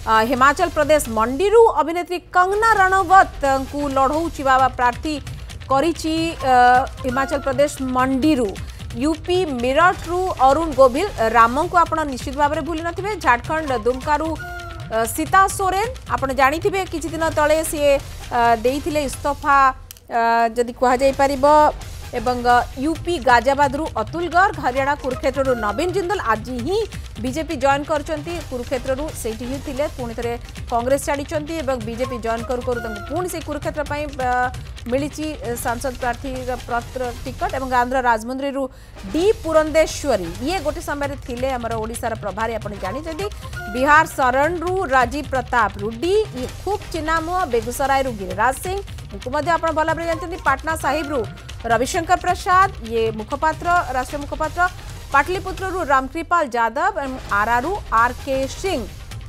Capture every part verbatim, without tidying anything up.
हिमाचल प्रदेश मंडीरू अभिनेत्री कंगना रणवत को लड़ौची बाबा प्रार्थी करिछि हिमाचल प्रदेश मंडीरू यूपी मेरठ रु अरुण गोविल राम को आपण निश्चित भाव में भूली नथिबे झारखंड दुमकारु सीता सोरेन आपण जानी थे किछि दिन तले सी देइथिले इस्तफा जदि कहा जाय परिबो एवं यूपी गाजियाबाद रु अतुल गर्ग हरियाणा कुरुक्षेत्र रु नवीन जिंदल आज ही बीजेपी जॉइन करचंती कुरुक्षेत्र रु सेठी ही थिले पुणी थरे कांग्रेस छाड़ीचंती एवं बीजेपी जॉइन करू करू तंको पुणी से कुरुक्षेत्र पई मिलिची सांसद प्रार्थी पत्र टिकट एवं आंध्र राजमुंद्री रु डी पुरंदेश्वरी ये गोटे समय थिले हमर ओडिसा प्रभारी आपण जानी जदी बिहार शरण रु राजीव प्रताप रुडी ये खूब चिन्हा मुह बेगूसराय रु गिरिराज सिंह इनको मध्य आपण भल भाव जानते पाटना साहिब रु रविशंकर प्रसाद ये मुखपात्र राष्ट्रीय मुखपात्र पाटलिपुत्र रु रामकृपाल यादव एवं आरारू आर के सिंह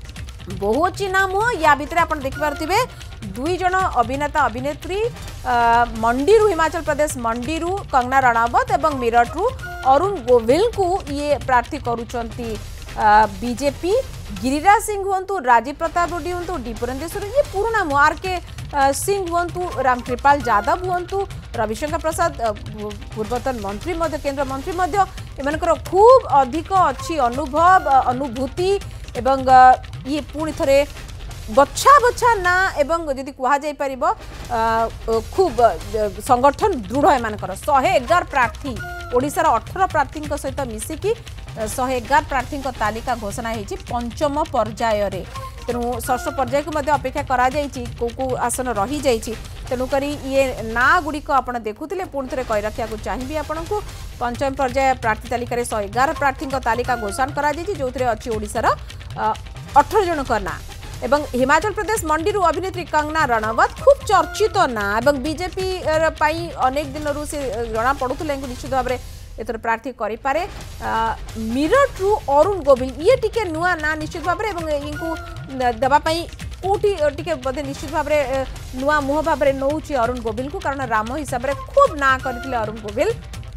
बहुत चिन्हा मुह या भितर आप देखिपे दुई जन अभिनेता अभिनेत्री मंडी रु हिमाचल प्रदेश मंडी रु कंगना रणवत एवं मेरठ रु अरुण गोविल को ये प्रार्थी करुचंती बीजेपी गिरिराज सिंह हूँ राजीव प्रताप रुडी हूँ डी पुरंदेश्वर ये पुराना मुह आर के सिंह हूँ रामकृपाल यादव हूँ रविशंकर प्रसाद पूर्वतन मंत्री मध्य केंद्र मंत्री मध्य एमनकर खूब अधिक अच्छी अनुभव अनुभूति एवं ये पुणी थरे बछा बछा ना एवं जदि कहा जाय परिबो खूब संगठन दृढ़ एमनकर सौ एगार प्रार्थी ओडिशार अठारह प्रार्थी सहित मिसिकी सौ एगार प्रार्थी तालिका घोषणा होती पंचम पर्यायर तेणु षष्ठ पर्याय को मध्य अपेक्षा करा जायछि को को आसन रही जायछि तेणुक ये ना गुड़िक आप देखुले पुणी थे कही रखा चाहिए आपन को पंचम पर्याय प्रार्थी तालिका सौ एगार प्रार्थी तालिका घोषणा करा जायछि जो थे अच्छी ओडिशार अठारह जनक ना एवं हिमाचल प्रदेश मंडी रु अभिनेत्री कंगना रणवत खूब चर्चित ना एवं बीजेपी पाई अनेक दिन से जना पड़ुले निश्चित भाव में एथर प्रार्थी करि पारे मेरठ रु अरुण गोविल ये टिके नुआ ना निश्चित भाव में इनको देवा कोटी टिके बोधे निश्चित भाव में नुआ मुह भाव में नौ अरुण गोविल को कारण राम हिसाब से खूब ना करथिले अरुण गोविल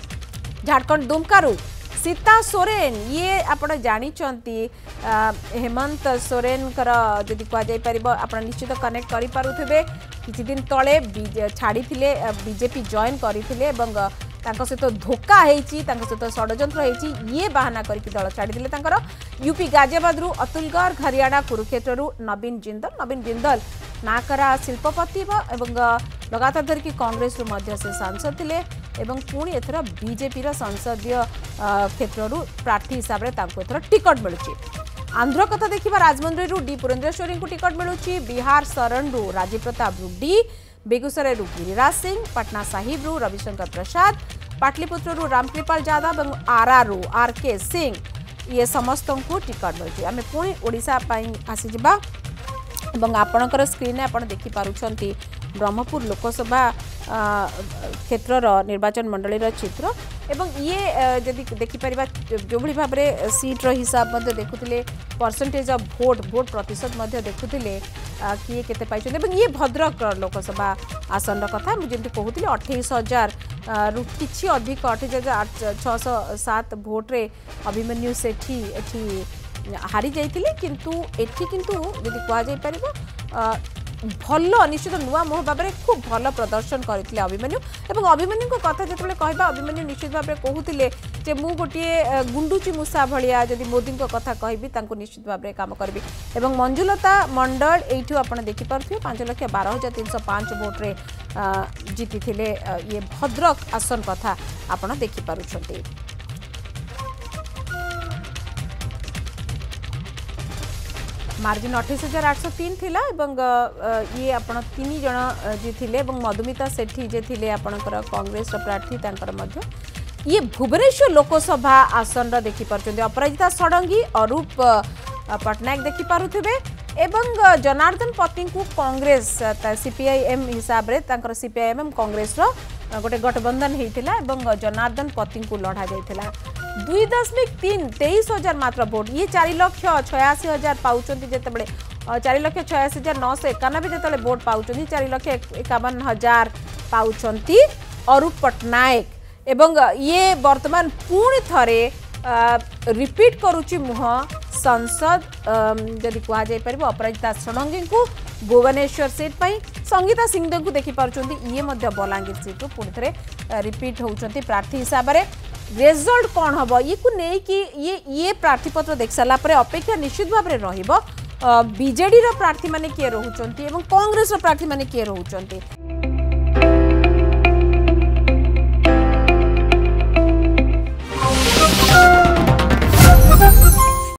झारखंड दुमकारु सीता सोरेन ये आपण जानिचंती हेमंत सोरेन कर जदि कह जाय परिबो आपण निश्चित कनेक्ट करि पारुथिबे किछि दिन तळे छाड़ी थिले बीजेपी जॉइन करिथिले एवं तांको सहित धोखा हेची तांको सहित षडयंत्र हेची ये बहाना करके दल छाड़ी दिले तांकर यूपी गाजियाबाद रु अतुल गर्ग हरियाणा कुरुक्षेत्र रु नवीन जिंदल नवीन जिंदल नाकरा शिल्पपति एवं लगातार धरिकी कांग्रेस रु मध्य से सांसद थिले एवं पुणी एथर बीजेपी संसदीय क्षेत्र रु प्रार्थी हिसाब से तांको एथर टिकट मिलुची आंध्र कथा देखिबा राजमुंद्री रु डी पुरंदेश्वरी को टिकट मिलुची बिहार शरण रु राजीव प्रताप रुडी बेगूसराय रु गिरिराज सिंह पटना साहिब रु रविशंकर प्रसाद पाटलिपुत्र रु रामकृपाल यादव और आरारू आर के सिंह ये समस्त को टिकट मिलुची आमे पुणी ओडिशा पई आसी जिबा एवं आपणकर स्क्रीन आप देखि पारुछंती ब्रह्मपुर लोकसभा क्षेत्र निर्वाचन मंडल चित्र एवं ये जदि देखिपर जो भाव में सीट्र हिसाब मध्य देखुले परसेंटेज ऑफ वोट वोट प्रतिशत मध्य देखुले किए केते पाइछन ये भद्रक लोकसभा आसन कथा मुझे कहूली अठाईस हजार रु किछि अधिक अठाईस हजार छःश सात भोट्रे अभिमन्यु सेठी एठी हारी जाइथिले किंतु एठी किंतु जदि कहा जाय परिबो भल निश्चित नुआ मुह भाव में खूब भल प्रदर्शन करते अभिमन्यु एवं अभिमन्यु कथा जो कहवा अभिमन्यु निश्चित भाव में कहते जे मु गोटे गुंडुची मूषा भाया जदि मोदी कथा कहबी निश्चित भाव में काम करी एवं मंजुलता मंडल यू आप देखिपे पांच लक्ष बारह हजार तीन सौ पांच भोट्रे जीति थे ये भद्रक आसन कथा आप देखिपुंट मार्जिन अठाईस हजार आठ सौ तीन थिला एवं ये आपण तीन जन जी थिले एवं मधुमिता सेठी जे थिले आपणकर कांग्रेस प्रार्थी तांकर मध्य ये भुवनेश्वर लोकसभा आसन देखि परचंदी अपराजिता षडंगी अरूप पटनायक देखि पारुथिबे एवं जनार्दन पति को कांग्रेस सीपीआईएम हिसाब रे तांकर सीपीआईएम कांग्रेस रो गोटे गठबंधन होता एवं जनार्दन पति को लड़ा जाता दुई दशमिक तीन तेईस हजार मात्र भोट ये चार लक्ष छयासी हजार पाँच जिते चार लक्ष छयासी हजार नौ सौ एकानबे जिते भोट पाँच चार लक्ष एकावन हजार पाँच अरूप पटनायक एवं ये वर्तमान पुणी थरे रिपीट करुच्ची मुह संसद जदि कहुपर अपराजिता षडंगी को भुवनेश्वर सीट पर संगीता सिंहदेव को देखिपुं ये बलांगीर सीट पुणी थे रिपीट होती प्रार्थी हिसाब से रिजल्ट कौन हम ये को नहीं कि ये ये प्रार्थीपत्र देख सारापर अपेक्षा निश्चित भाव में रहिबो बीजेडी रो प्रार्थी माने किए रोचंती एवं कांग्रेस रो प्रार्थी माने किए रोचंती